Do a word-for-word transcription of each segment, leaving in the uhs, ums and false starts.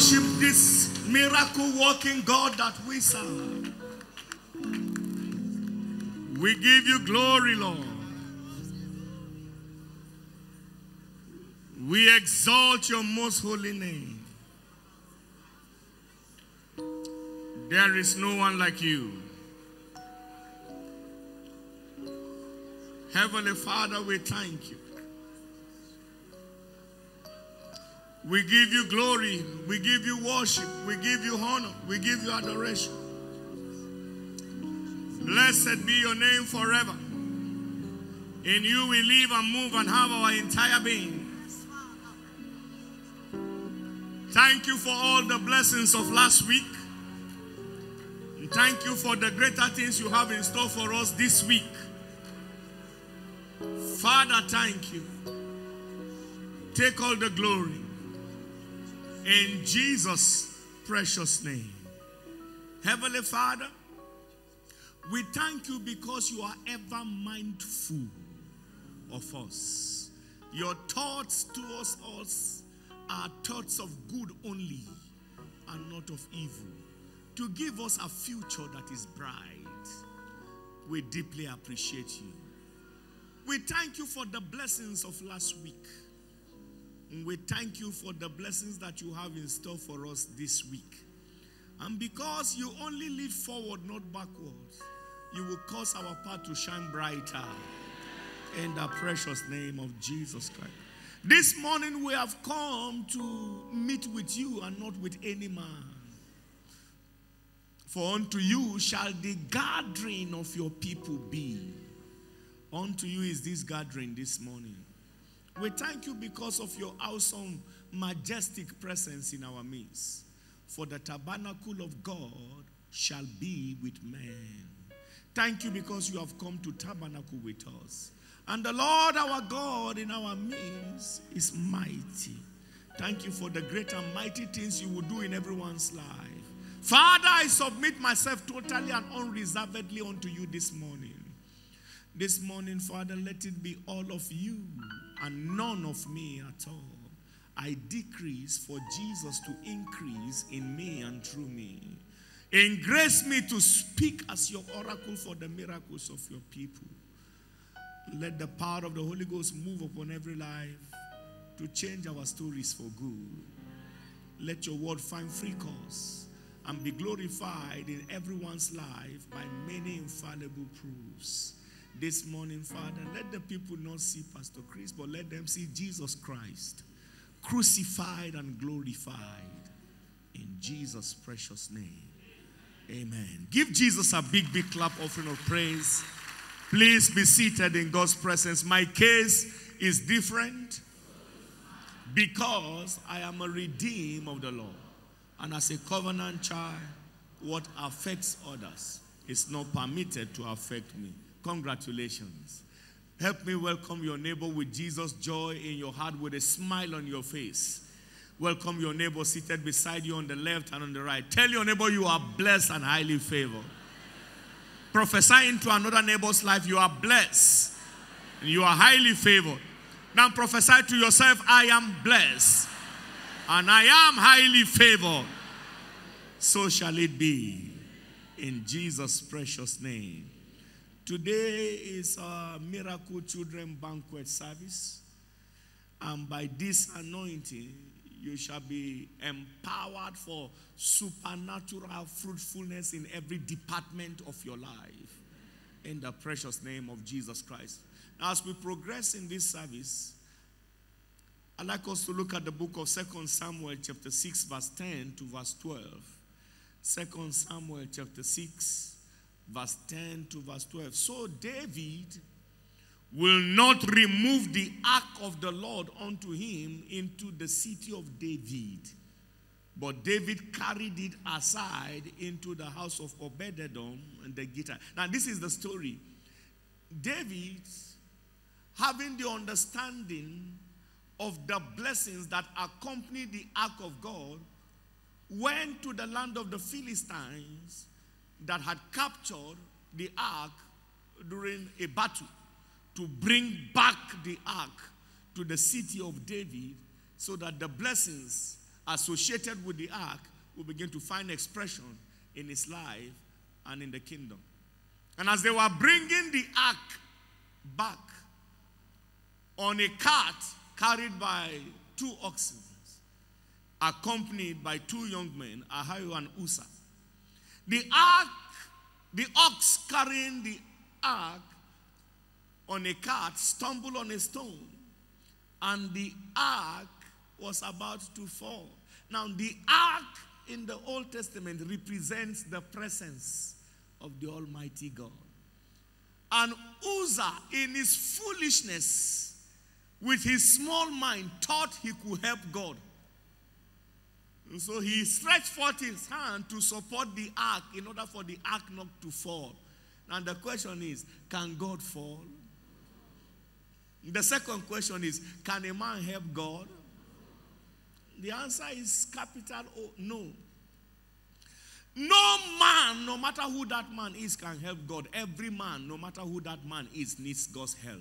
worship this miracle working God that we serve. We give you glory, Lord. We exalt your most holy name. There is no one like you. Heavenly Father, we thank you. We give you glory. We give you worship. We give you honor. We give you adoration. Blessed be your name forever. In you we live and move and have our entire being. Thank you for all the blessings of last week. And thank you for the greater things you have in store for us this week. Father, thank you. Take all the glory. In Jesus' precious name. Heavenly Father, we thank you because you are ever mindful of us. Your thoughts towards us are thoughts of good only and not of evil. To give us a future that is bright. We deeply appreciate you. We thank you for the blessings of last week. And we thank you for the blessings that you have in store for us this week. And because you only lead forward, not backwards, you will cause our path to shine brighter. In the precious name of Jesus Christ. This morning we have come to meet with you and not with any man. For unto you shall the gathering of your people be. Unto you is this gathering this morning. We thank you because of your awesome, majestic presence in our midst. For the tabernacle of God shall be with men. Thank you because you have come to tabernacle with us. And the Lord our God in our midst is mighty. Thank you for the great and mighty things you will do in everyone's life. Father, I submit myself totally and unreservedly unto you this morning. This morning, Father, let it be all of you and none of me at all. I decrease for Jesus to increase in me and through me. Engrace me to speak as your oracle for the miracles of your people. Let the power of the Holy Ghost move upon every life to change our stories for good. Let your word find free course and be glorified in everyone's life by many infallible proofs. This morning, Father, let the people not see Pastor Chris, but let them see Jesus Christ, crucified and glorified. In Jesus' precious name, amen. Give Jesus a big, big clap offering of praise. Please be seated in God's presence. My case is different because I am a redeemed of the Lord. And as a covenant child, what affects others is not permitted to affect me. Congratulations. Help me welcome your neighbor with Jesus' joy in your heart, with a smile on your face. Welcome your neighbor seated beside you on the left and on the right. Tell your neighbor you are blessed and highly favored. Prophesy into another neighbor's life, you are blessed and you are highly favored. Now prophesy to yourself, I am blessed and I am highly favored. So shall it be in Jesus' precious name. Today is a Miracle Children Banquet service. And by this anointing, you shall be empowered for supernatural fruitfulness in every department of your life. In the precious name of Jesus Christ. Now, as we progress in this service, I'd like us to look at the book of Second Samuel chapter six verse ten to verse twelve. Second Samuel chapter six verse ten to verse twelve. So David will not remove the ark of the Lord unto him into the city of David. But David carried it aside into the house of Obed-Edom and the Gittite. Now this is the story. David, having the understanding of the blessings that accompany the ark of God, went to the land of the Philistines that had captured the ark during a battle, to bring back the ark to the city of David so that the blessings associated with the ark will begin to find expression in his life and in the kingdom. And as they were bringing the ark back on a cart carried by two oxen, accompanied by two young men, Ahio and Uzzah, the ark, the ox carrying the ark on a cart stumbled on a stone, and the ark was about to fall. Now, the ark in the Old Testament represents the presence of the Almighty God. And Uzzah, in his foolishness, with his small mind, thought he could help God. And so he stretched forth his hand to support the ark in order for the ark not to fall. And the question is, can God fall? The second question is, can a man help God? The answer is capital O, no. No man, no matter who that man is, can help God. Every man, no matter who that man is, needs God's help.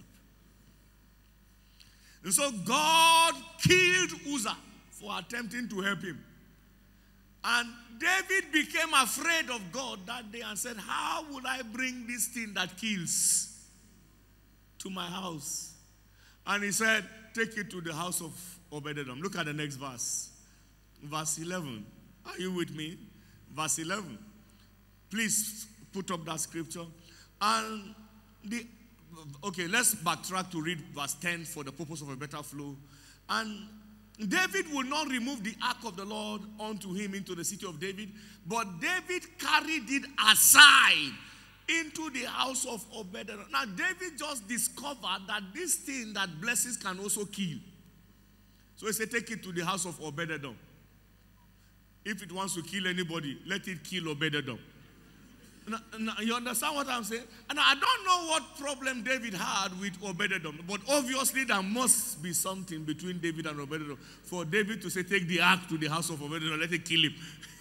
And so God killed Uzzah for attempting to help him. And David became afraid of God that day and said, how would I bring this thing that kills to my house? And he said, take it to the house of Obed-Edom. Look at the next verse. Verse eleven. Are you with me? Verse eleven. Please put up that scripture. And the, okay, let's backtrack to read verse ten for the purpose of a better flow. And David will not remove the ark of the Lord unto him into the city of David, but David carried it aside into the house of Obed-Edom. Now, David just discovered that this thing that blesses can also kill. So he said, take it to the house of Obed-Edom. If it wants to kill anybody, let it kill Obed-Edom. Now, now, you understand what I'm saying? And I don't know what problem David had with Obed-Edom, but obviously there must be something between David and Obed-Edom for David to say, take the ark to the house of Obed-Edom, let it kill him.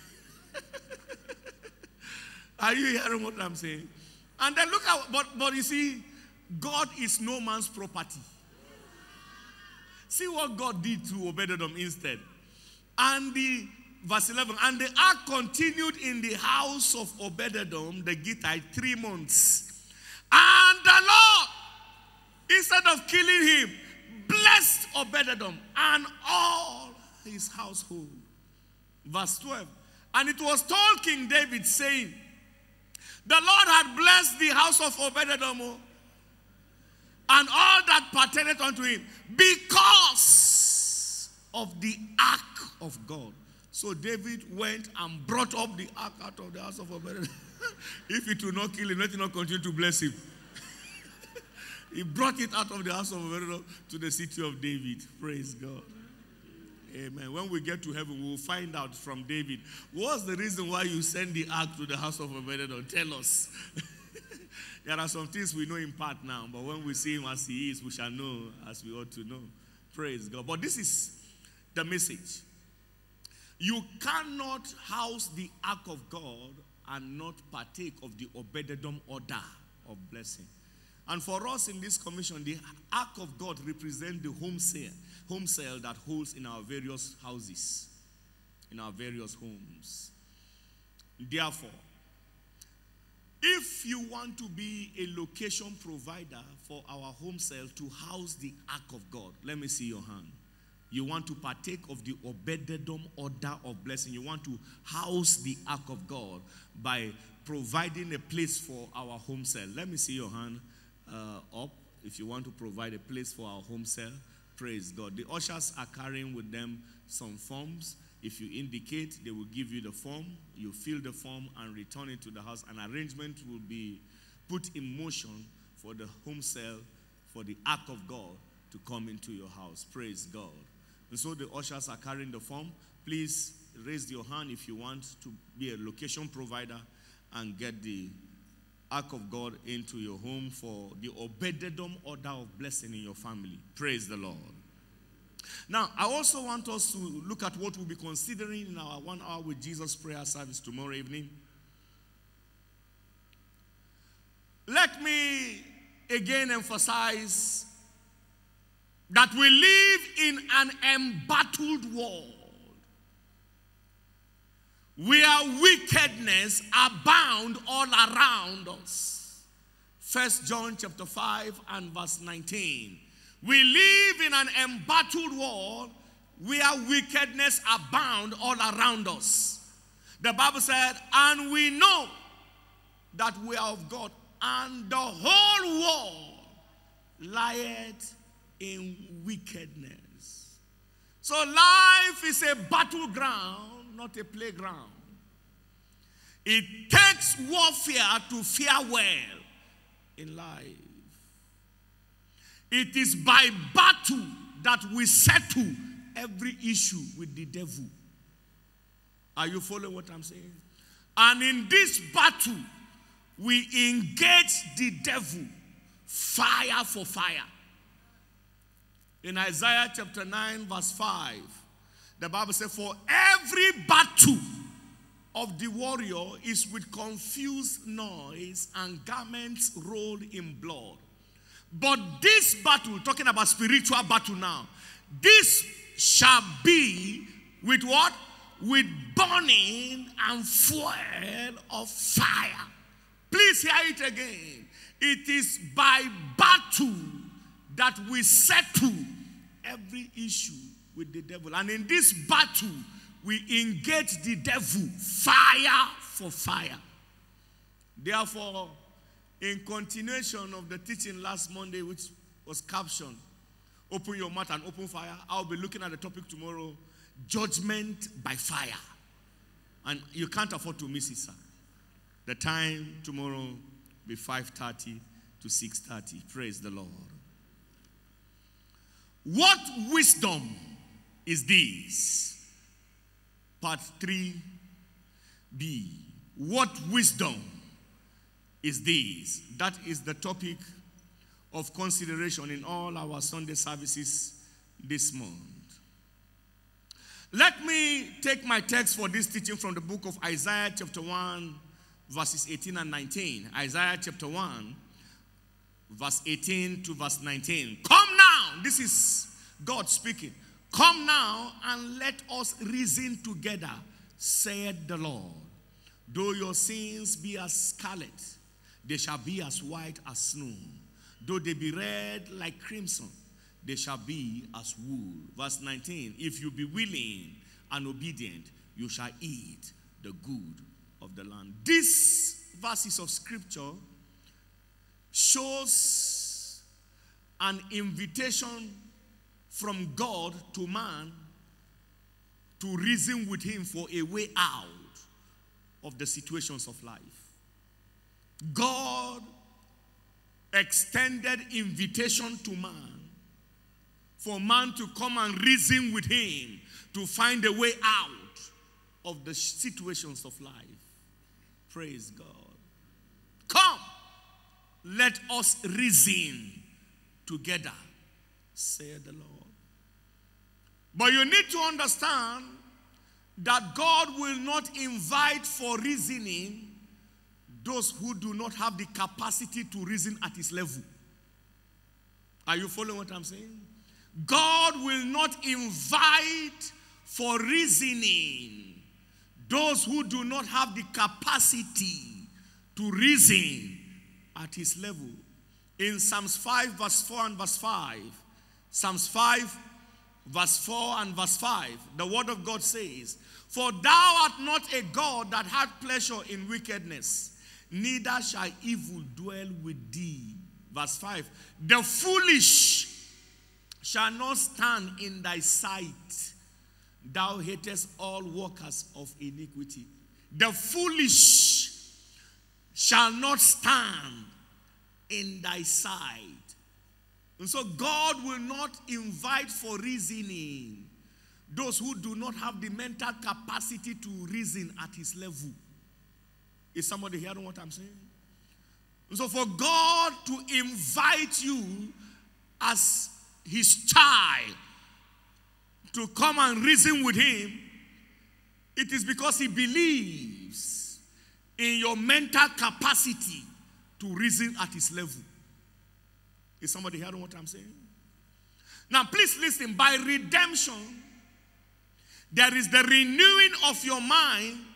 Are you hearing what I'm saying? And then look at, but, but you see, God is no man's property. See what God did to Obed-Edom instead. And the, verse eleven, and the ark continued in the house of Obed-Edom, the Gittite, three months. And the Lord, instead of killing him, blessed Obed-Edom and all his household. Verse twelve, and it was told King David, saying, the Lord had blessed the house of Obed-Edom and all that pertained unto him because of the ark of God. So David went and brought up the ark out of the house of Obed-Edom. If it will not kill him, let it not continue to bless him. He brought it out of the house of Obed-Edom to the city of David. Praise God. Amen. When we get to heaven, we will find out from David, what's the reason why you send the ark to the house of Obed-Edom? Tell us. There are some things we know in part now, but when we see him as he is, we shall know as we ought to know. Praise God. But this is the message. You cannot house the ark of God and not partake of the Obed-Edom order of blessing. And for us in this commission, the ark of God represents the home sale, home sale that holds in our various houses, in our various homes. Therefore, if you want to be a location provider for our home sale to house the ark of God, let me see your hand. You want to partake of the Obed-Edom order of blessing. You want to house the ark of God by providing a place for our home sale. Let me see your hand uh, up if you want to provide a place for our home sale. Praise God. The ushers are carrying with them some forms. If you indicate, they will give you the form. You fill the form and return it to the house. An arrangement will be put in motion for the home sale, for the ark of God to come into your house. Praise God. And so the ushers are carrying the form. Please raise your hand if you want to be a location provider and get the ark of God into your home for the Obed-Edom order of blessing in your family. Praise the Lord. Now, I also want us to look at what we'll be considering in our one hour with Jesus prayer service tomorrow evening. Let me again emphasize that we live in an embattled world. wickedness abound all around us. First John chapter five and verse nineteen. We live in an embattled world where wickedness abound all around us. The Bible said, and we know that we are of God, and the whole world lieth in wickedness. So life is a battleground, not a playground. It takes warfare to fare well in life. It is by battle that we settle every issue with the devil. Are you following what I'm saying? And in this battle, we engage the devil fire for fire. In Isaiah chapter nine verse five, the Bible says, for every battle of the warrior is with confused noise and garments rolled in blood. But this battle, talking about spiritual battle now, this shall be with what? With burning and fuel of fire. Please hear it again. It is by battle that we settle every issue with the devil. And in this battle, we engage the devil fire for fire. Therefore, in continuation of the teaching last Monday, which was captioned, open your mouth and open fire, I'll be looking at the topic tomorrow, judgment by fire. And you can't afford to miss it, sir. The time tomorrow will be five thirty to six thirty. Praise the Lord. What wisdom is this? Part three B. What wisdom is this? That is the topic of consideration in all our Sunday services this month. Let me take my text for this teaching from the book of Isaiah chapter one, verses eighteen and nineteen. Isaiah chapter one, verse eighteen to verse nineteen. Come now, this is God speaking. Come now and let us reason together, said the Lord. Though your sins be as scarlet, they shall be as white as snow. Though they be red like crimson, they shall be as wool. Verse nineteen, if you be willing and obedient, you shall eat the good of the land. These verses of scripture shows an invitation from God to man to reason with him for a way out of the situations of life. God extended invitation to man for man to come and reason with him to find a way out of the situations of life. Praise God. Come, let us reason together, said the Lord. But you need to understand that God will not invite for reasoning those who do not have the capacity to reason at his level. Are you following what I'm saying? God will not invite for reasoning those who do not have the capacity to reason at his level. In Psalms five, verse four and verse five, Psalms five, verse four and verse five, the word of God says, for thou art not a God that hath pleasure in wickedness, neither shall evil dwell with thee. Verse five, the foolish shall not stand in thy sight. Thou hatest all workers of iniquity. The foolish shall not stand in thy sight. And so God will not invite for reasoning those who do not have the mental capacity to reason at his level. Is somebody hearing what I'm saying? And so for God to invite you as his child to come and reason with him, it is because he believes in your mental capacity to reason at his level. Is somebody hearing what I'm saying? Now please listen. By redemption, there is the renewing of your mind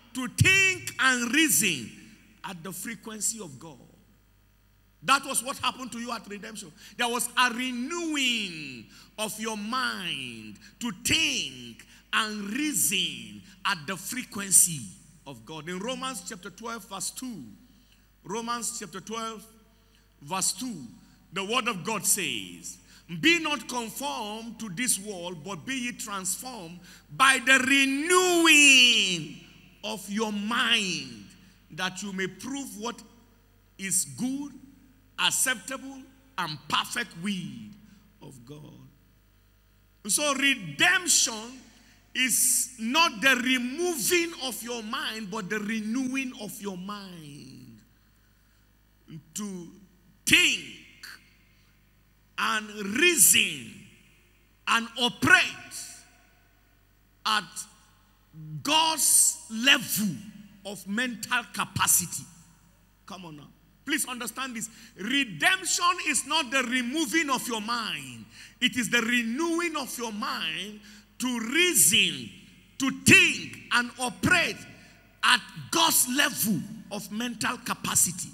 to think and reason at the frequency of God. That was what happened to you at redemption. There was a renewing of your mind to think and reason at the frequency of God. In Romans chapter twelve, verse two, Romans chapter twelve, verse two, the word of God says, be not conformed to this world, but be ye transformed by the renewing of your mind, that you may prove what is good, acceptable, and perfect will of God. So redemption is not the removing of your mind, but the renewing of your mind. To think and reason and operate at God's level of mental capacity. Come on now. Please understand this. Redemption is not the removing of your mind. It is the renewing of your mind to reason, to think and operate at God's level of mental capacity.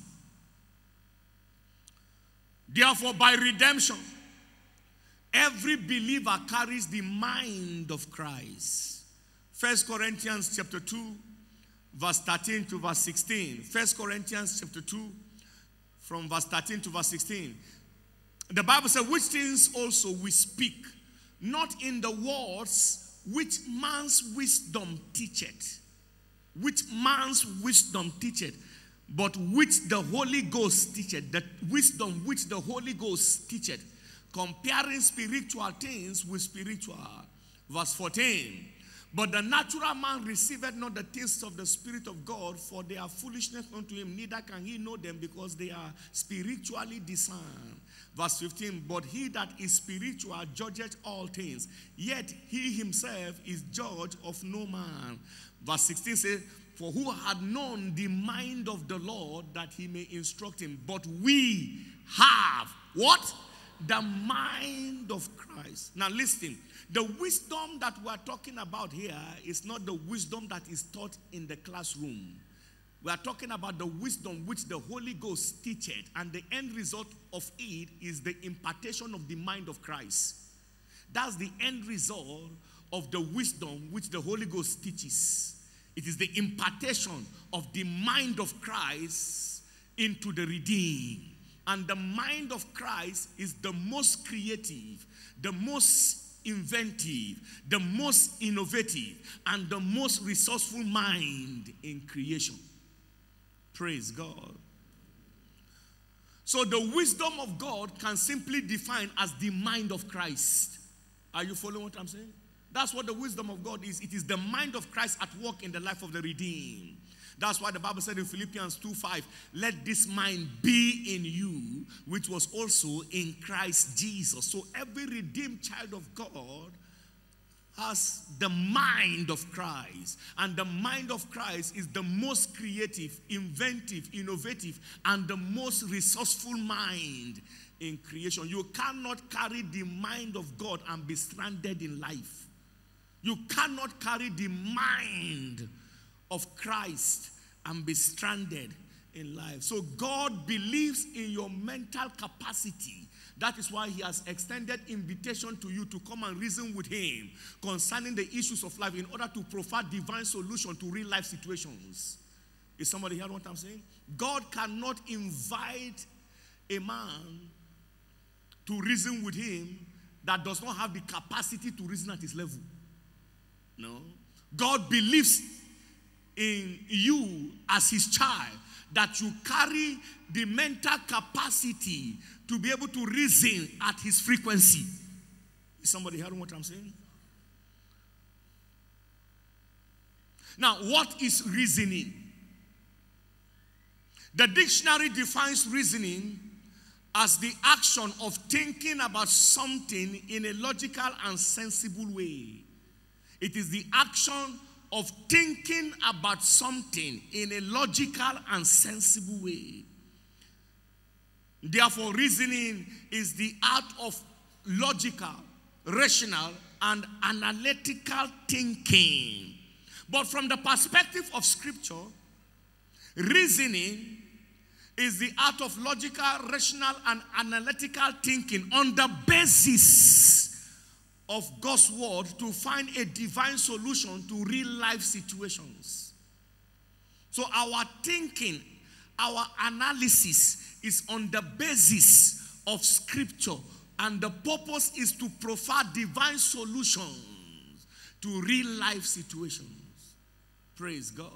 Therefore, by redemption, every believer carries the mind of Christ. First Corinthians chapter two, verse thirteen to verse sixteen. First Corinthians chapter two, from verse thirteen to verse sixteen. The Bible says, which things also we speak, not in the words which man's wisdom teacheth, which man's wisdom teacheth, but which the Holy Ghost teacheth, the wisdom which the Holy Ghost teacheth, comparing spiritual things with spiritual. Verse fourteen. But the natural man receiveth not the things of the Spirit of God, for they are foolishness unto him, neither can he know them, because they are spiritually discerned. Verse fifteen. But he that is spiritual judgeth all things, yet he himself is judge of no man. Verse sixteen says, for who had known the mind of the Lord, that he may instruct him? But we have what? The mind of Christ. Now listen, the wisdom that we are talking about here is not the wisdom that is taught in the classroom. We are talking about the wisdom which the Holy Ghost teacheth, and the end result of it is the impartation of the mind of Christ. That's the end result of the wisdom which the Holy Ghost teaches. It is the impartation of the mind of Christ into the redeemed. And the mind of Christ is the most creative, the most inventive, the most innovative, and the most resourceful mind in creation. Praise God. So the wisdom of God can simply define as the mind of Christ. Are you following what I'm saying? That's what the wisdom of God is. It is the mind of Christ at work in the life of the redeemed. That's why the Bible said in Philippians two five, let this mind be in you, which was also in Christ Jesus. So every redeemed child of God has the mind of Christ. And the mind of Christ is the most creative, inventive, innovative, and the most resourceful mind in creation. You cannot carry the mind of God and be stranded in life. You cannot carry the mind of Christ and be stranded in life. So God believes in your mental capacity. That is why he has extended invitation to you to come and reason with him concerning the issues of life in order to provide divine solution to real life situations. Is somebody hearing what I'm saying? God cannot invite a man to reason with him that does not have the capacity to reason at his level. No. God believes in you as his child, that you carry the mental capacity to be able to reason at his frequency. Is somebody hearing what I'm saying? Now, what is reasoning? The dictionary defines reasoning as the action of thinking about something in a logical and sensible way. It is the action of thinking about something in a logical and sensible way. Therefore, reasoning is the art of logical, rational, and analytical thinking. But from the perspective of Scripture, reasoning is the art of logical, rational, and analytical thinking on the basis of God's word to find a divine solution to real life situations. So our thinking, our analysis is on the basis of Scripture, and the purpose is to provide divine solutions to real life situations. Praise God.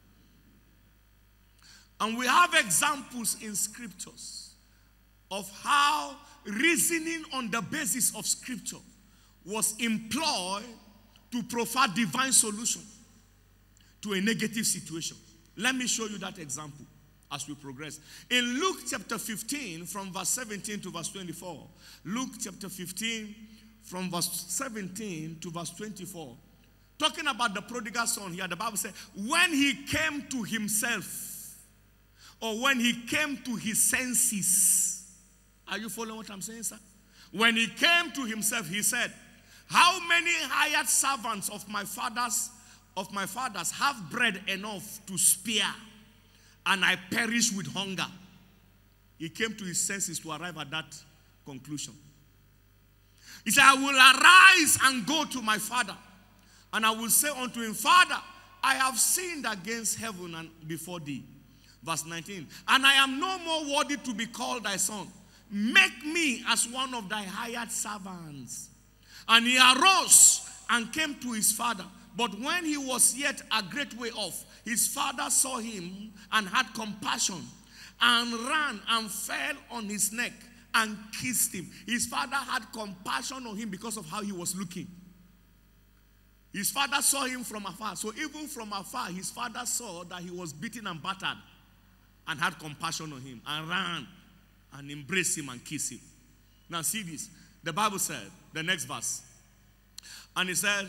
And we have examples in Scriptures of how reasoning on the basis of Scripture was employed to provide divine solution to a negative situation. Let me show you that example as we progress. In Luke chapter fifteen, from verse seventeen to verse twenty-four. Luke chapter fifteen, from verse seventeen to verse twenty-four. Talking about the prodigal son here, the Bible says, when he came to himself, or when he came to his senses. Are you following what I'm saying, sir? When he came to himself, he said, how many hired servants of my father's of my fathers have bread enough to spare, and I perish with hunger? He came to his senses to arrive at that conclusion. He said, I will arise and go to my father, and I will say unto him, Father, I have sinned against heaven and before thee. Verse nineteen, and I am no more worthy to be called thy son. Make me as one of thy hired servants. And he arose and came to his father. But when he was yet a great way off, his father saw him and had compassion, and ran and fell on his neck and kissed him. His father had compassion on him because of how he was looking. His father saw him from afar. So even from afar, his father saw that he was beaten and battered, and had compassion on him, and ran and embraced him and kissed him. Now see this. The Bible said, the next verse, and he said,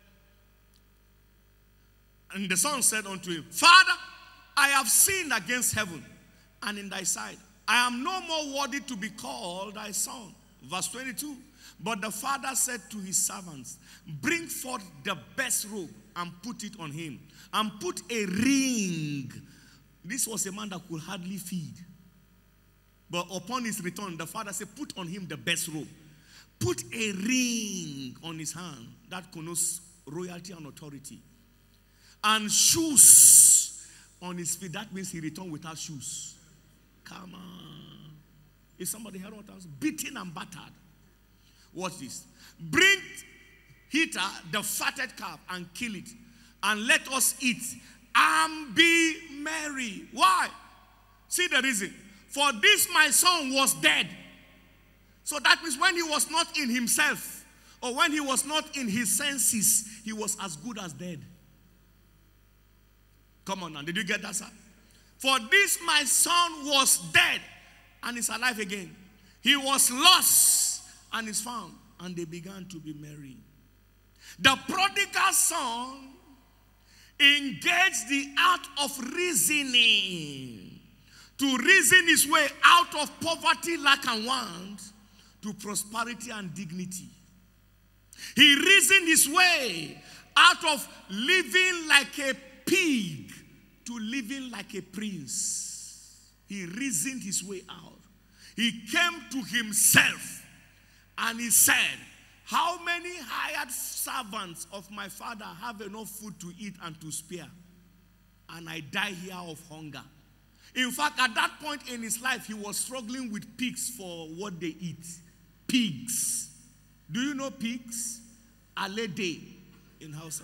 and the son said unto him, Father, I have sinned against heaven and in thy sight. I am no more worthy to be called thy son. Verse twenty-two, but the father said to his servants, bring forth the best robe and put it on him, and put a ring. This was a man that could hardly feed. But upon his return, the father said, put on him the best robe. Put a ring on his hand that connotes royalty and authority. And shoes on his feet. That means he returned without shoes. Come on. Is somebody heard what I was? Beaten and battered. Watch this. Bring hither the fatted calf and kill it, and let us eat and be merry. Why? See the reason. For this my son was dead. So that means when he was not in himself, or when he was not in his senses, he was as good as dead. Come on now, did you get that, sir? For this my son was dead and is alive again. He was lost and is found, and they began to be merry. The prodigal son engaged the art of reasoning to reason his way out of poverty, lack, and want to prosperity and dignity. He reasoned his way out of living like a pig to living like a prince. He reasoned his way out. He came to himself and he said, how many hired servants of my father have enough food to eat and to spare, and I die here of hunger? In fact, at that point in his life, he was struggling with pigs for what they eat. Pigs. Do you know pigs? Alede in Hausa.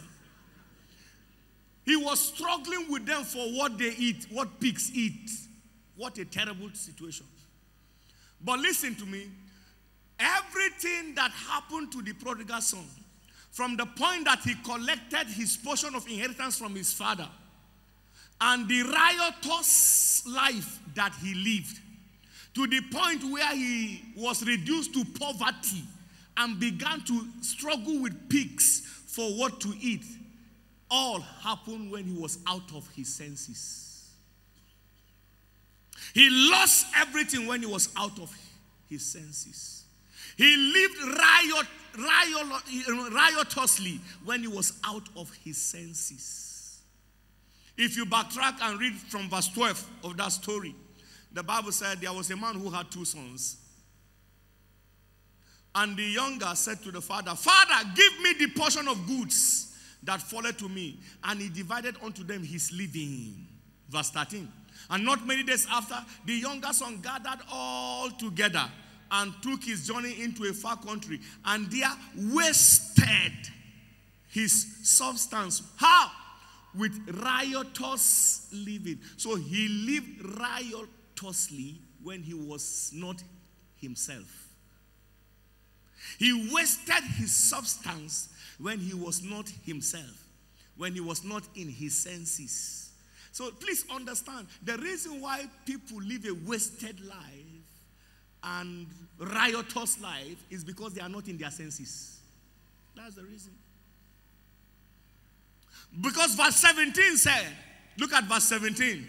He was struggling with them for what they eat, what pigs eat. What a terrible situation. But listen to me. Everything that happened to the prodigal son, from the point that he collected his portion of inheritance from his father, and the riotous life that he lived, to the point where he was reduced to poverty and began to struggle with pigs for what to eat, all happened when he was out of his senses. He lost everything when he was out of his senses. He lived riot, riot, riotously when he was out of his senses. If you backtrack and read from verse twelve of that story, the Bible said there was a man who had two sons. And the younger said to the father, Father, give me the portion of goods that falleth to me. And he divided unto them his living. Verse thirteen. And not many days after, the younger son gathered all together and took his journey into a far country, and there wasted his substance. How? With riotous living. So he lived riotously when he was not himself. He wasted his substance when he was not himself, when he was not in his senses. So please understand, the reason why people live a wasted life and riotous life is because they are not in their senses. That's the reason. Because verse seventeen said, look at verse seventeen.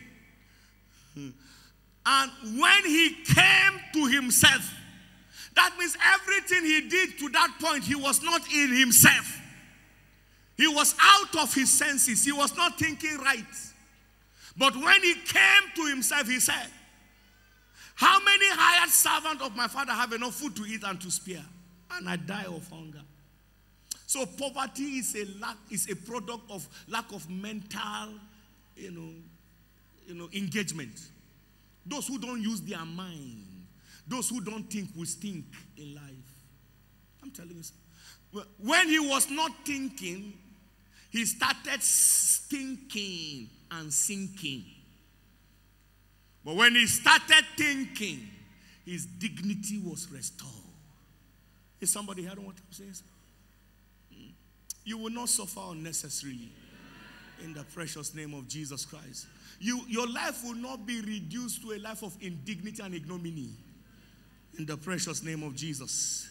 And when he came to himself, that means everything he did to that point, he was not in himself. He was out of his senses. He was not thinking right. But when he came to himself, he said, how many hired servants of my father have enough food to eat and to spare? And I die of hunger. So poverty is a lack, is a product of lack of mental, you know, you know, engagement. Those who don't use their mind, those who don't think will stink in life. I'm telling you. When he was not thinking, he started stinking and sinking. But when he started thinking, his dignity was restored. Is somebody hearing what I'm saying? You will not suffer unnecessarily in the precious name of Jesus Christ. You, your life will not be reduced to a life of indignity and ignominy in the precious name of Jesus.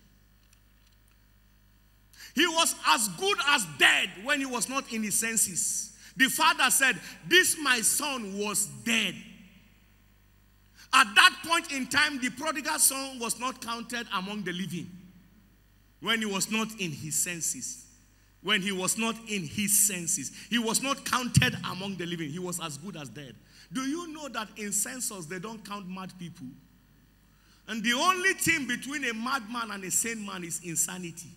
He was as good as dead when he was not in his senses. The father said, this my son was dead. At that point in time, the prodigal son was not counted among the living. When he was not in his senses. When he was not in his senses. He was not counted among the living. He was as good as dead. Do you know that in census, they don't count mad people? And the only thing between a madman and a sane man is insanity.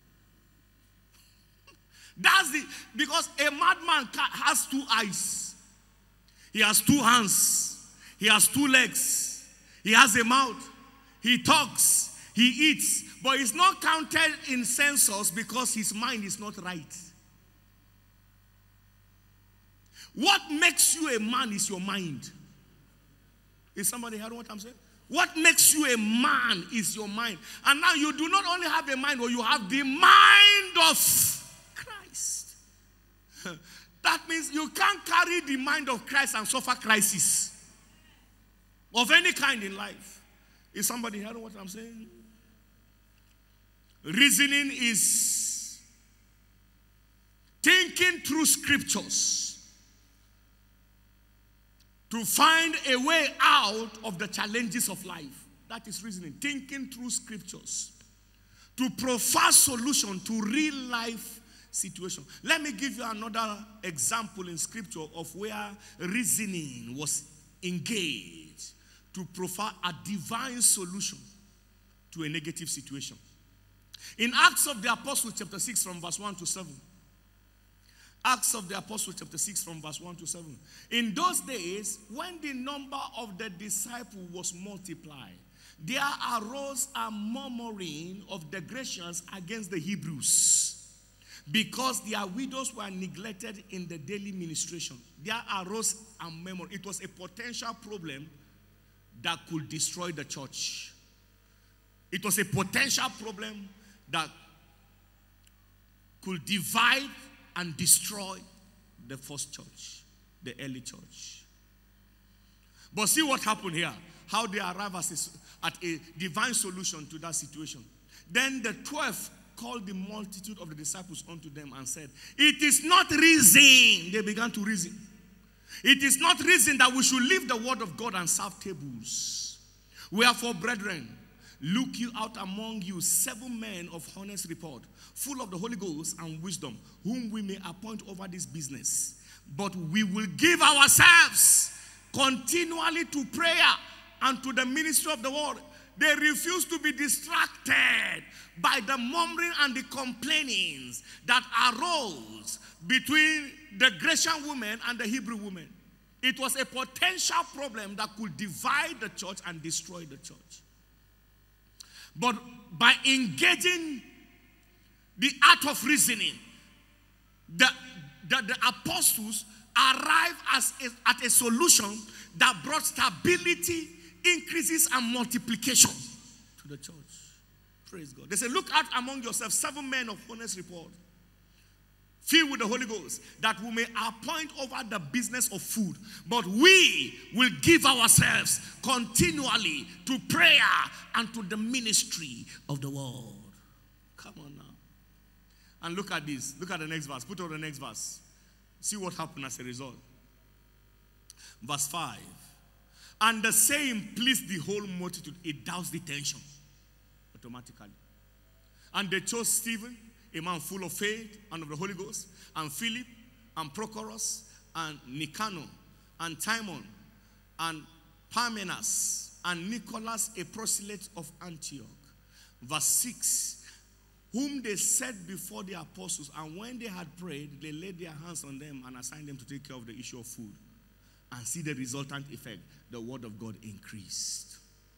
That's the, because a madman has two eyes. He has two hands. He has two legs. He has a mouth. He talks. He eats. But he's not counted in census because his mind is not right. What makes you a man is your mind. Is somebody hearing what I'm saying? What makes you a man is your mind. And now you do not only have a mind, but you have the mind of Christ. That means you can't carry the mind of Christ and suffer crisis of any kind in life. Is somebody hearing what I'm saying? Reasoning is thinking through scriptures to find a way out of the challenges of life. That is reasoning. Thinking through scriptures to provide solution to real life situation. Let me give you another example in scripture of where reasoning was engaged to provide a divine solution to a negative situation. In Acts of the Apostles chapter six from verse one to seven. Acts of the Apostles chapter six from verse one to seven. In those days, when the number of the disciples was multiplied, there arose a murmuring of the Grecians against the Hebrews, because their widows were neglected in the daily ministration. There arose a murmur. It was a potential problem that could destroy the church. It was a potential problem that could divide and destroy the first church, the early church. But see what happened here. How they arrive at a divine solution to that situation. Then the twelve called the multitude of the disciples unto them and said, it is not reason. They began to reason. It is not reason that we should leave the word of God and serve tables. Wherefore, brethren, look you out among you seven men of honest report, full of the Holy Ghost and wisdom, whom we may appoint over this business. But we will give ourselves continually to prayer and to the ministry of the word. They refuse to be distracted by the murmuring and the complainings that arose between the Grecian women and the Hebrew women. It was a potential problem that could divide the church and destroy the church. But by engaging the art of reasoning, the, the, the apostles arrived as a, at a solution that brought stability, increases, and multiplication to the church. Praise God. They say, look out among yourselves seven men of honest report, filled with the Holy Ghost, that we may appoint over the business of food. But we will give ourselves continually to prayer and to the ministry of the word. Come on now. And look at this. Look at the next verse. Put on the next verse. See what happened as a result. Verse five. And the saying pleased the whole multitude. It doused the tension automatically. And they chose Stephen, a man full of faith and of the Holy Ghost, and Philip, and Prochorus, and Nicanor, and Timon, and Parmenas, and Nicholas, a proselyte of Antioch. Verse six. Whom they set before the apostles, and when they had prayed, they laid their hands on them and assigned them to take care of the issue of food. And see the resultant effect. The word of God increased.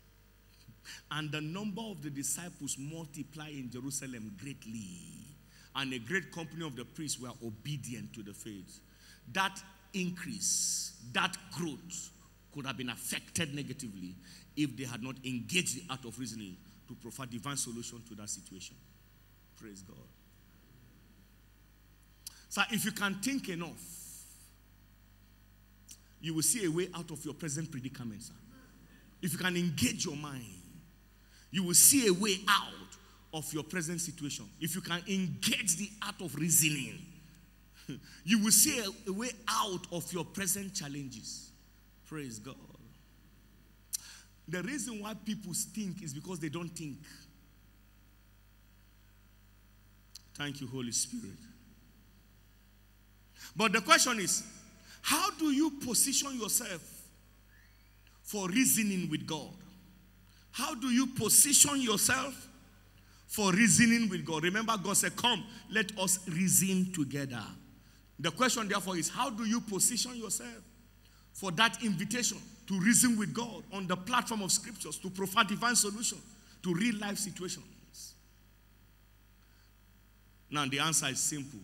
And the number of the disciples multiplied in Jerusalem greatly. And a great company of the priests were obedient to the faith. That increase, that growth could have been affected negatively if they had not engaged the art of reasoning to provide divine solution to that situation. Praise God. So if you can think enough, you will see a way out of your present predicament, sir. If you can engage your mind, you will see a way out of your present situation. If you can engage the art of reasoning, you will see a, a way out of your present challenges. Praise God. The reason why people think is because they don't think. Thank you, Holy Spirit. But the question is, how do you position yourself for reasoning with God? How do you position yourself for reasoning with God? Remember, God said, come, let us reason together. The question, therefore, is how do you position yourself for that invitation to reason with God on the platform of scriptures, to provide divine solution to real life situations? Now, the answer is simple.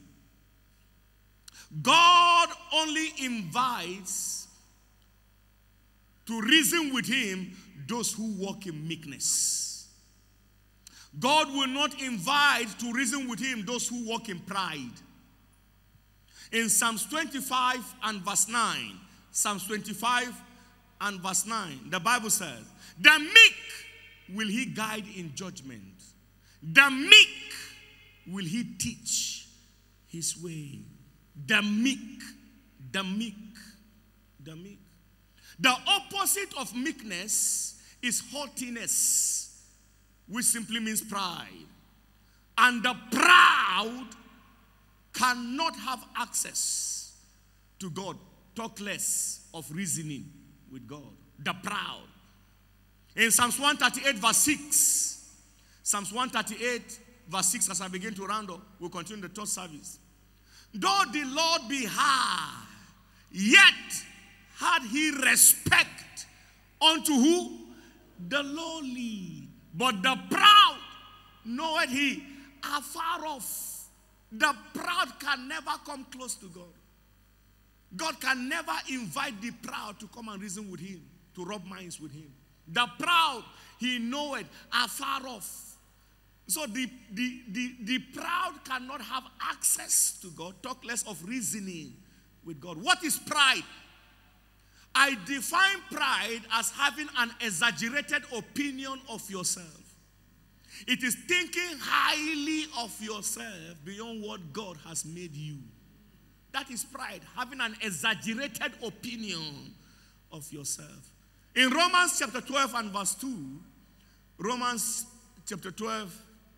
God only invites to reason with him those who walk in meekness. God will not invite to reason with him those who walk in pride. In Psalms twenty-five and verse nine, Psalms twenty-five and verse nine, the Bible says, the meek will he guide in judgment. The meek will he teach his way. The meek, the meek, the meek. The opposite of meekness is haughtiness, which simply means pride. And the proud cannot have access to God. Talk less of reasoning with God. The proud. In Psalms one thirty-eight verse six, Psalms one thirty-eight verse six, as I begin to round up, we'll continue the third service. Though the Lord be high, yet had he respect unto who? The lowly. But the proud knoweth he afar off. The proud can never come close to God. God can never invite the proud to come and reason with him, to rub minds with him. The proud, he knoweth afar off. So the, the, the, the proud cannot have access to God, talk less of reasoning with God. What is pride? I define pride as having an exaggerated opinion of yourself. It is thinking highly of yourself beyond what God has made you. That is pride, having an exaggerated opinion of yourself. In Romans chapter twelve and verse two, Romans chapter twelve,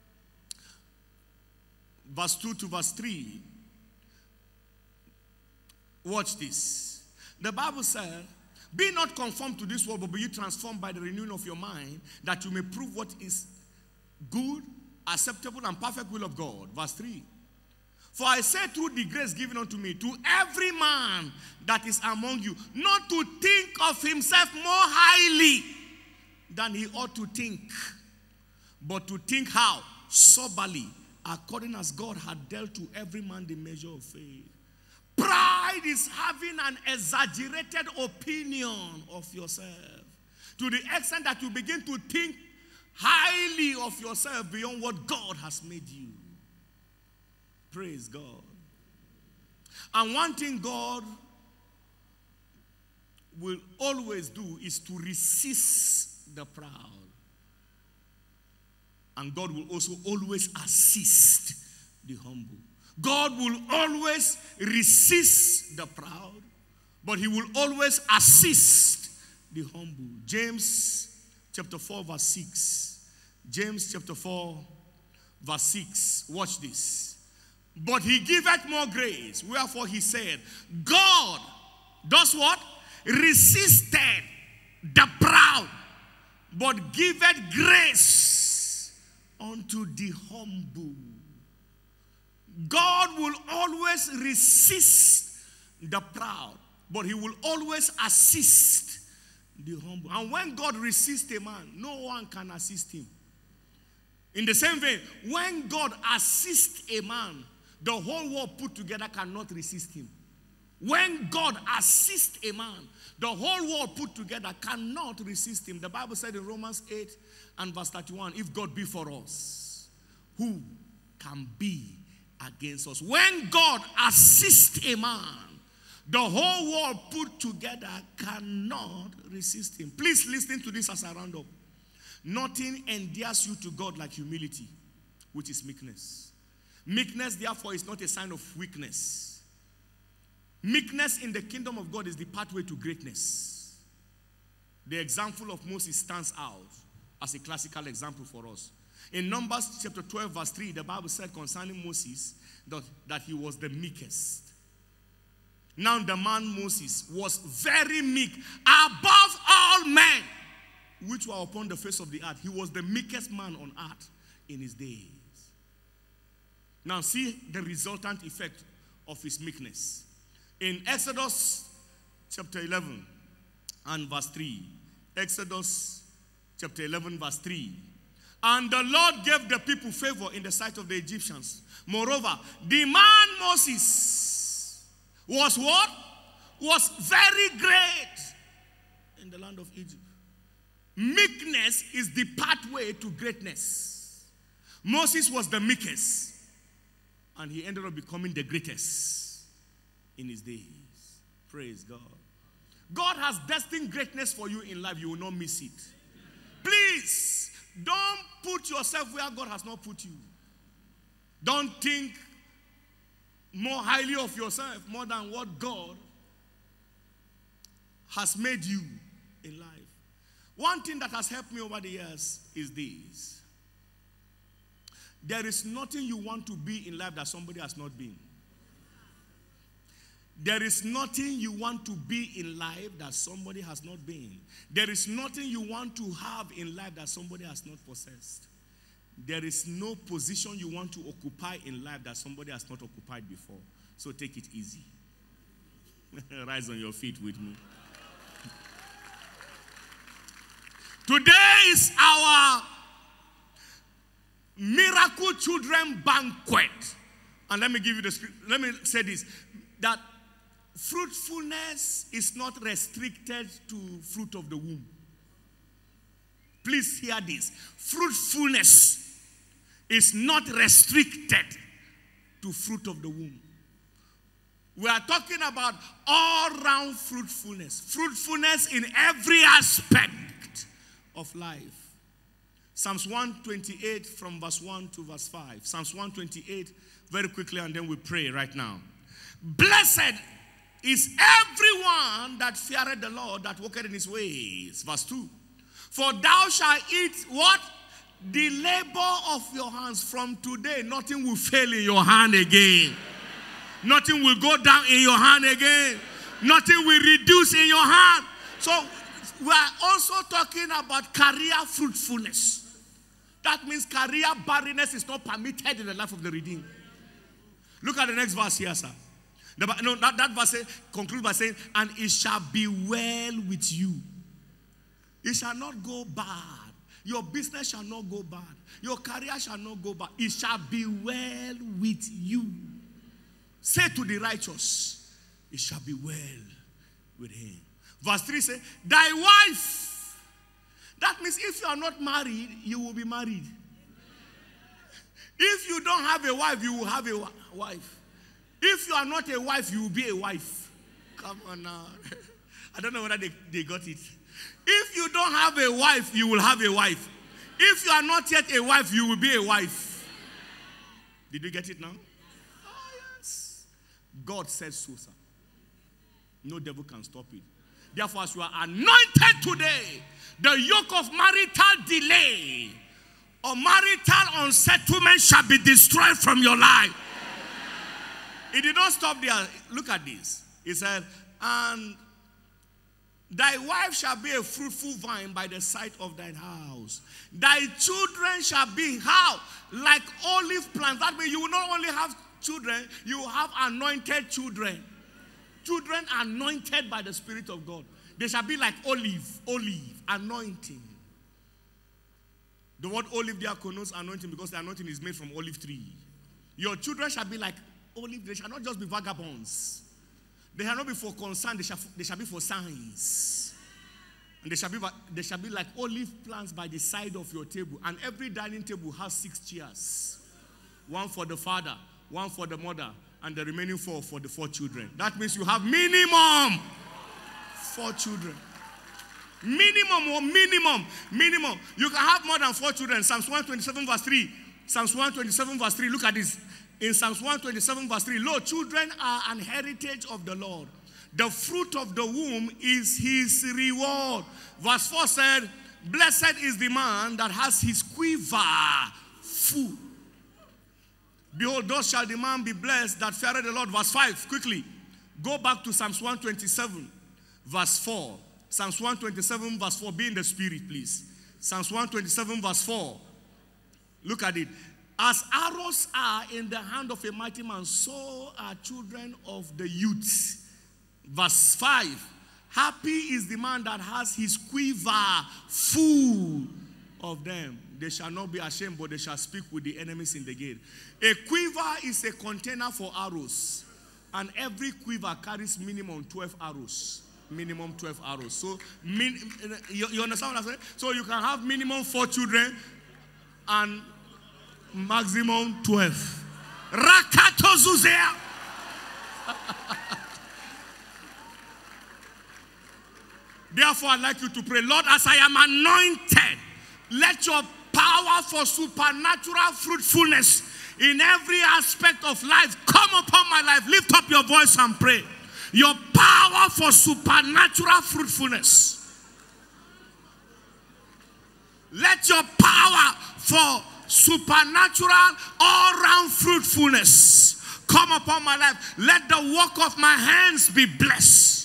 verse two to verse three. Watch this. The Bible said, be not conformed to this world, but be ye transformed by the renewing of your mind, that you may prove what is good, acceptable, and perfect will of God. Verse three. For I say through the grace given unto me, to every man that is among you, not to think of himself more highly than he ought to think, but to think how? Soberly, according as God had dealt to every man the measure of faith. Pride is having an exaggerated opinion of yourself, to the extent that you begin to think highly of yourself beyond what God has made you. Praise God. And one thing God will always do is to resist the proud. And God will also always assist the humble. God will always resist the proud, but he will always assist the humble. James chapter four verse six. James chapter four verse six. Watch this. But he giveth more grace. Wherefore he said, God does what? Resisted the proud, but giveth grace unto the humble. God will always resist the proud, but he will always assist the humble. And when God resists a man, no one can assist him. In the same vein, when God assists a man, the whole world put together cannot resist him. When God assists a man, the whole world put together cannot resist him. The Bible said in Romans eight and verse thirty-one, if God be for us, who can be against us? When God assists a man, the whole world put together cannot resist him. Please listen to this as I round up. Nothing endears you to God like humility, which is meekness. Meekness, therefore, is not a sign of weakness. Meekness in the kingdom of God is the pathway to greatness. The example of Moses stands out as a classical example for us. In Numbers chapter twelve verse three, the Bible said concerning Moses that, that he was the meekest. Now the man Moses was very meek above all men which were upon the face of the earth. He was the meekest man on earth in his days. Now see the resultant effect of his meekness. In Exodus chapter eleven and verse three. Exodus chapter eleven verse three. And the Lord gave the people favor in the sight of the Egyptians. Moreover, the man Moses was what? Was very great in the land of Egypt. Meekness is the pathway to greatness. Moses was the meekest, and he ended up becoming the greatest in his days. Praise God. God has destined greatness for you in life. You will not miss it. Please, don't put yourself where God has not put you. Don't think more highly of yourself more than what God has made you in life. One thing that has helped me over the years is this. There is nothing you want to be in life that somebody has not been. There is nothing you want to be in life that somebody has not been. There is nothing you want to have in life that somebody has not possessed. There is no position you want to occupy in life that somebody has not occupied before. So take it easy. Rise on your feet with me. Today is our Miracle Children Banquet. And let me give you the script. Let me say this. That fruitfulness is not restricted to fruit of the womb. Please hear this. Fruitfulness is not restricted to fruit of the womb. We are talking about all-round fruitfulness. Fruitfulness in every aspect of life. Psalms one twenty-eight from verse one to verse five. Psalms one twenty-eight, very quickly, and then we pray right now. Blessed is everyone that feareth the Lord, that walketh in his ways. Verse two. For thou shalt eat what? The labor of your hands. From today, nothing will fail in your hand again. Nothing will go down in your hand again. Nothing will reduce in your hand. So we are also talking about career fruitfulness. That means career barrenness is not permitted in the life of the redeemed. Look at the next verse here, sir. The, no, that, that verse concludes by saying, and it shall be well with you. It shall not go bad. Your business shall not go bad. Your career shall not go bad. It shall be well with you. Say to the righteous, it shall be well with him. Verse three says, thy wife. That means if you are not married, you will be married. If you don't have a wife, you will have a wife. If you are not a wife, you will be a wife. Come on now. I don't know whether they, they got it. If you don't have a wife, you will have a wife. If you are not yet a wife, you will be a wife. Did you get it now? Oh, yes. God says so, sir. No devil can stop it. Therefore, as you are anointed today, the yoke of marital delay or marital unsettlement shall be destroyed from your life. It did not stop there. Look at this. He said, and thy wife shall be a fruitful vine by the side of thine house. Thy children shall be how? Like olive plants. That means you will not only have children, you will have anointed children. Children anointed by the Spirit of God. They shall be like olive, olive, anointing. The word olive there connotes anointing because the anointing is made from olive tree. Your children shall be like olive. They shall not just be vagabonds. They shall not be for concern. They shall, they shall be for signs. And they shall be, they shall be like olive plants by the side of your table. And every dining table has six chairs. One for the father, one for the mother, and the remaining four for the four children. That means you have minimum four children. Minimum or minimum. Minimum. You can have more than four children. Psalms one twenty-seven verse three. Psalms one twenty-seven verse three. Look at this. In Psalms one twenty-seven verse three. Lo, children are an heritage of the Lord. The fruit of the womb is his reward. Verse four said, blessed is the man that has his quiver full. Behold, thus shall the man be blessed that feareth the Lord. Verse five, quickly. Go back to Psalms one twenty-seven, verse four. Psalms one twenty-seven, verse four. Be in the spirit, please. Psalms one twenty-seven, verse four. Look at it. As arrows are in the hand of a mighty man, so are children of the youth. Verse five. Happy is the man that has his quiver full of them. They shall not be ashamed, but they shall speak with the enemies in the gate. A quiver is a container for arrows. And every quiver carries minimum twelve arrows. Minimum twelve arrows. So, min, you, you understand what I'm saying? So you can have minimum four children and maximum twelve. Rakato Zuzea. Therefore, I'd like you to pray, Lord, as I am anointed, let your power for supernatural fruitfulness in every aspect of life come upon my life. Lift up your voice and pray. Your power for supernatural fruitfulness. Let your power for supernatural all-round fruitfulness come upon my life. Let the work of my hands be blessed.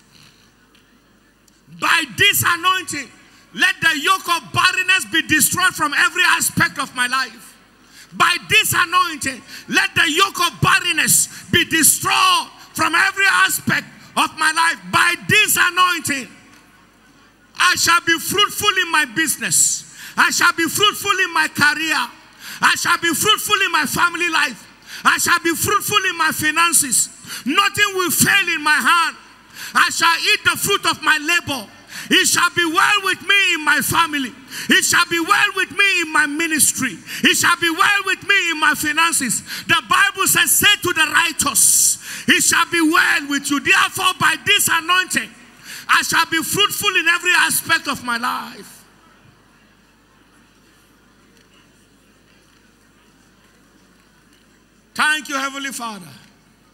By this anointing, let the yoke of barrenness be destroyed from every aspect of my life. By this anointing, let the yoke of barrenness be destroyed from every aspect of my life. By this anointing, I shall be fruitful in my business. I shall be fruitful in my career. I shall be fruitful in my family life. I shall be fruitful in my finances. Nothing will fail in my hand. I shall eat the fruit of my labor. It shall be well with me in my family. It shall be well with me in my ministry. It shall be well with me in my finances. The Bible says, say to the righteous, it shall be well with you. Therefore, by this anointing, I shall be fruitful in every aspect of my life. Thank you, Heavenly Father.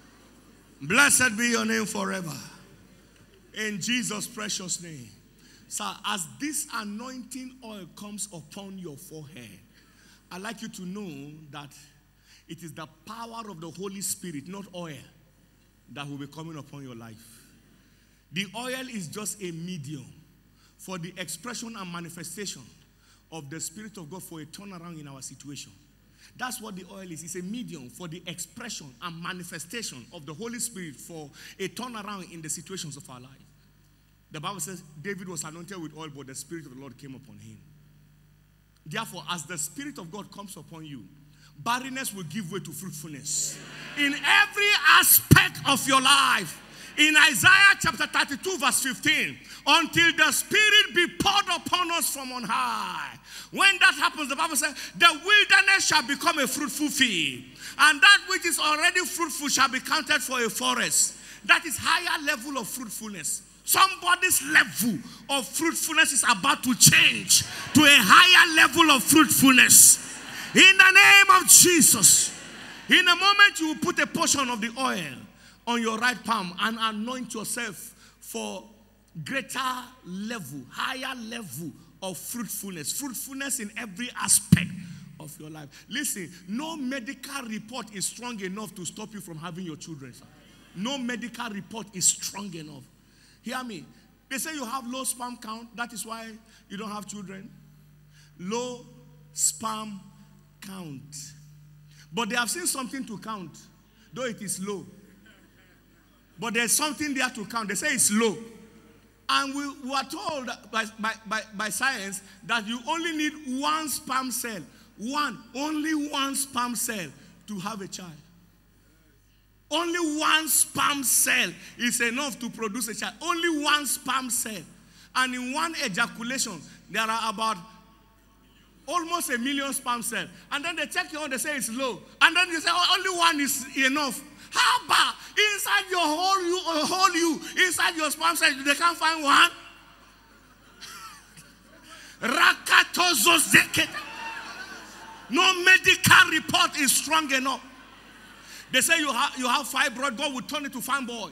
Blessed be your name forever. In Jesus' precious name. Sir, as this anointing oil comes upon your forehead, I'd like you to know that it is the power of the Holy Spirit, not oil, that will be coming upon your life. The oil is just a medium for the expression and manifestation of the Spirit of God for a turnaround in our situation. That's what the oil is. It's a medium for the expression and manifestation of the Holy Spirit for a turnaround in the situations of our life. The Bible says David was anointed with oil, but the Spirit of the Lord came upon him. Therefore, as the Spirit of God comes upon you, barrenness will give way to fruitfulness. In every aspect of your life. In Isaiah chapter thirty-two verse fifteen, until the Spirit be poured upon us from on high. When that happens, the Bible says, the wilderness shall become a fruitful field, and that which is already fruitful shall be counted for a forest. That is higher level of fruitfulness. Somebody's level of fruitfulness is about to change to a higher level of fruitfulness. In the name of Jesus. In a moment, you will put a portion of the oil on your right palm and anoint yourself for greater level, higher level of fruitfulness. Fruitfulness in every aspect of your life. Listen, no medical report is strong enough to stop you from having your children. Sir. No medical report is strong enough. Hear me. They say you have low sperm count. That is why you don't have children. Low sperm count. But they have seen something to count, though it is low. But there's something there to count. They say it's low. And we, we are told by, by, by, by science that you only need one sperm cell. One, only one sperm cell to have a child. Only one sperm cell is enough to produce a child. Only one sperm cell. And in one ejaculation, there are about almost a million sperm cells. And then they check you on, they say it's low. And then you say, oh, only one is enough. How about inside your whole you, uh, whole you, inside your sperm cell, they can't find one? No medical report is strong enough. They say you have, you have fibroid, God will turn it to fine boy.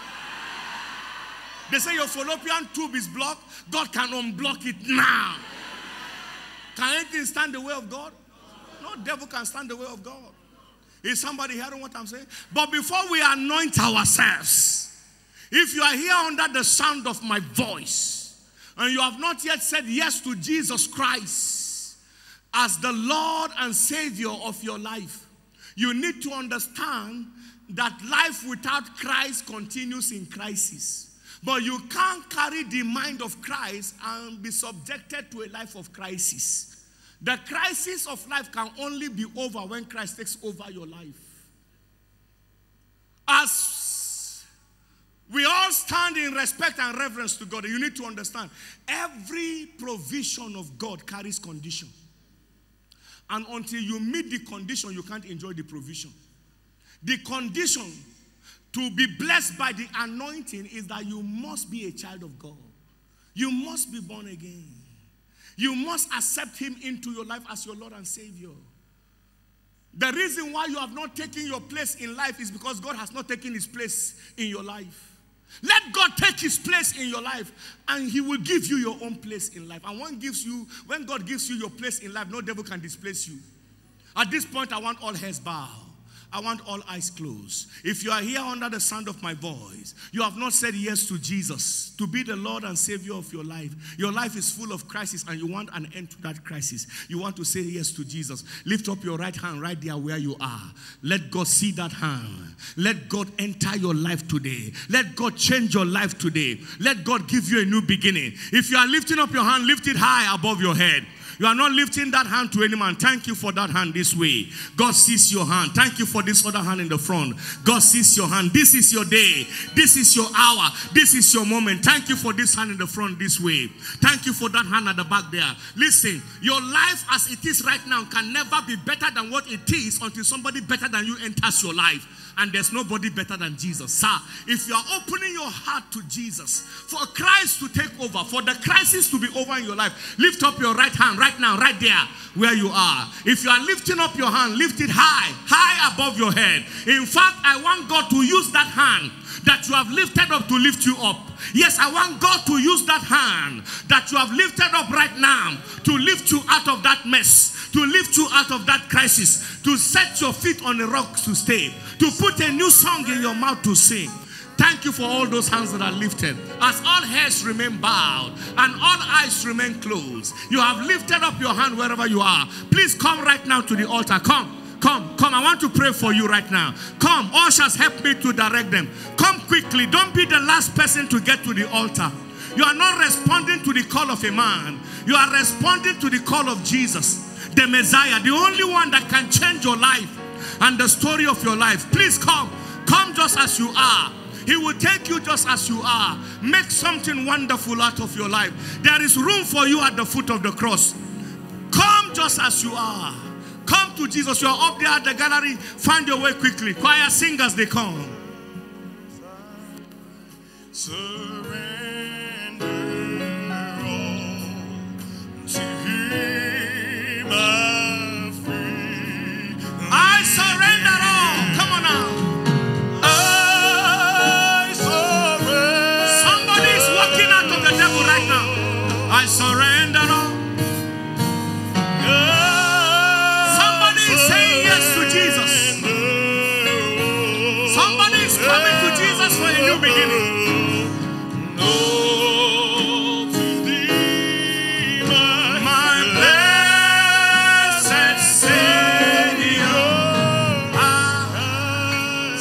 They say your fallopian tube is blocked, God can unblock it now. Can anything stand the way of God? No devil can stand the way of God. Is somebody hearing what I'm saying? But before we anoint ourselves, if you are here under the sound of my voice, and you have not yet said yes to Jesus Christ as the Lord and Savior of your life, you need to understand that life without Christ continues in crisis. But you can't carry the mind of Christ and be subjected to a life of crisis. The crisis of life can only be over when Christ takes over your life. As we all stand in respect and reverence to God, you need to understand, every provision of God carries condition. And until you meet the condition, you can't enjoy the provision. The condition to be blessed by the anointing is that you must be a child of God. You must be born again. You must accept him into your life as your Lord and Savior. The reason why you have not taken your place in life is because God has not taken his place in your life. Let God take his place in your life, and he will give you your own place in life. And when, gives you, when God gives you your place in life, no devil can displace you. At this point, I want all heads bowed. I want all eyes closed. If you are here under the sound of my voice, you have not said yes to Jesus to be the Lord and Savior of your life. Your life is full of crisis and you want an end to that crisis. You want to say yes to Jesus. Lift up your right hand right there where you are. Let God see that hand. Let God enter your life today. Let God change your life today. Let God give you a new beginning. If you are lifting up your hand, lift it high above your head. You are not lifting that hand to any man. Thank you for that hand this way. God sees your hand. Thank you for this other hand in the front. God sees your hand. This is your day. This is your hour. This is your moment. Thank you for this hand in the front this way. Thank you for that hand at the back there. Listen, your life as it is right now can never be better than what it is until somebody better than you enters your life. And there's nobody better than Jesus. Sir, if you are opening your heart to Jesus, for Christ to take over, for the crisis to be over in your life, lift up your right hand right now, right there where you are. If you are lifting up your hand, lift it high, high above your head. In fact, I want God to use that hand that you have lifted up to lift you up. Yes, I want God to use that hand that you have lifted up right now to lift you out of that mess, to lift you out of that crisis, to set your feet on a rock to stay, to put a new song in your mouth to sing. Thank you for all those hands that are lifted. As all heads remain bowed and all eyes remain closed, you have lifted up your hand wherever you are. Please come right now to the altar. Come. Come, come, I want to pray for you right now. Come, ushers, help me to direct them. Come quickly, don't be the last person to get to the altar. You are not responding to the call of a man. You are responding to the call of Jesus, the Messiah, the only one that can change your life and the story of your life. Please come, come just as you are. He will take you just as you are. Make something wonderful out of your life. There is room for you at the foot of the cross. Come just as you are. Come to Jesus. You are up there at the gallery. Find your way quickly. Choir singers, they come. Surrender all to Him, I free. I surrender all. Come on now. I surrender. Somebody is walking out of the devil right now. I surrender all. For a new beginning. Oh, to thee, my, my blessed Savior, I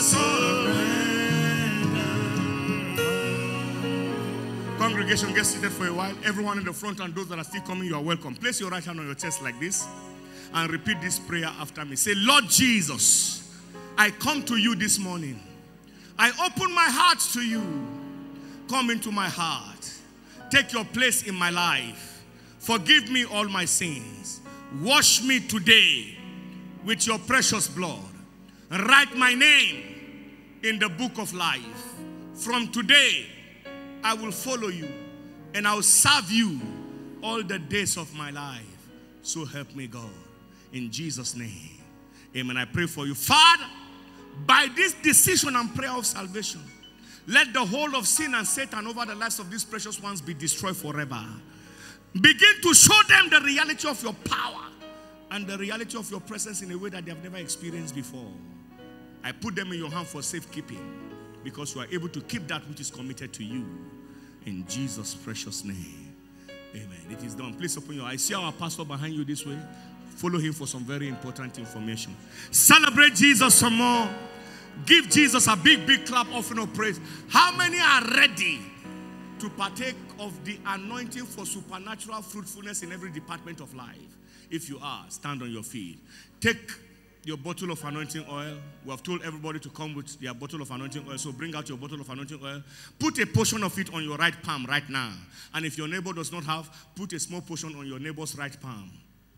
surrender. Congregation, get seated for a while. Everyone in the front and those that are still coming, you are welcome. Place your right hand on your chest like this and repeat this prayer after me. Say, Lord Jesus, I come to you this morning. I open my heart to you. Come into my heart. Take your place in my life. Forgive me all my sins. Wash me today with your precious blood. Write my name in the book of life. From today, I will follow you and I will serve you all the days of my life. So help me God. In Jesus' name. Amen. I pray for you. Father, by this decision and prayer of salvation, let the whole of sin and Satan over the lives of these precious ones be destroyed forever. Begin to show them the reality of your power and the reality of your presence in a way that they have never experienced before. I put them in your hand for safekeeping because you are able to keep that which is committed to you. In Jesus' precious name. Amen. It is done. Please open your eyes. See our pastor behind you this way. Follow him for some very important information. Celebrate Jesus some more. Give Jesus a big, big clap offering of praise. How many are ready to partake of the anointing for supernatural fruitfulness in every department of life? If you are, stand on your feet. Take your bottle of anointing oil. We have told everybody to come with their bottle of anointing oil. So bring out your bottle of anointing oil. Put a portion of it on your right palm right now. And if your neighbor does not have, put a small portion on your neighbor's right palm.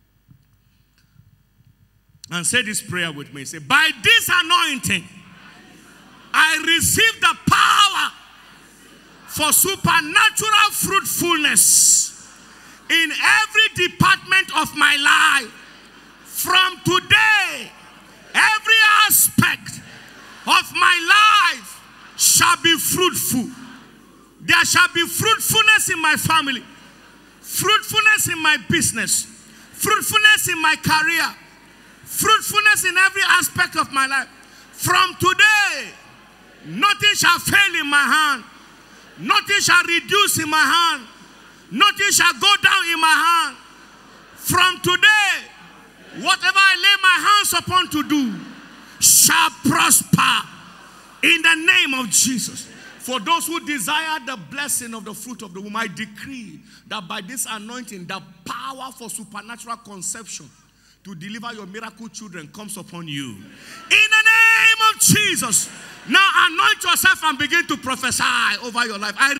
And say this prayer with me. Say, by this anointing, I receive the power for supernatural fruitfulness in every department of my life. From today, every aspect of my life shall be fruitful. There shall be fruitfulness in my family, fruitfulness in my business, fruitfulness in my career, fruitfulness in every aspect of my life. From today, nothing shall fail in my hand. Nothing shall reduce in my hand. Nothing shall go down in my hand. From today, whatever I lay my hands upon to do shall prosper in the name of Jesus. For those who desire the blessing of the fruit of the womb, I decree that by this anointing, the power for supernatural conception to deliver your miracle children comes upon you. In the name of Jesus. Now anoint yourself and begin to prophesy over your life. I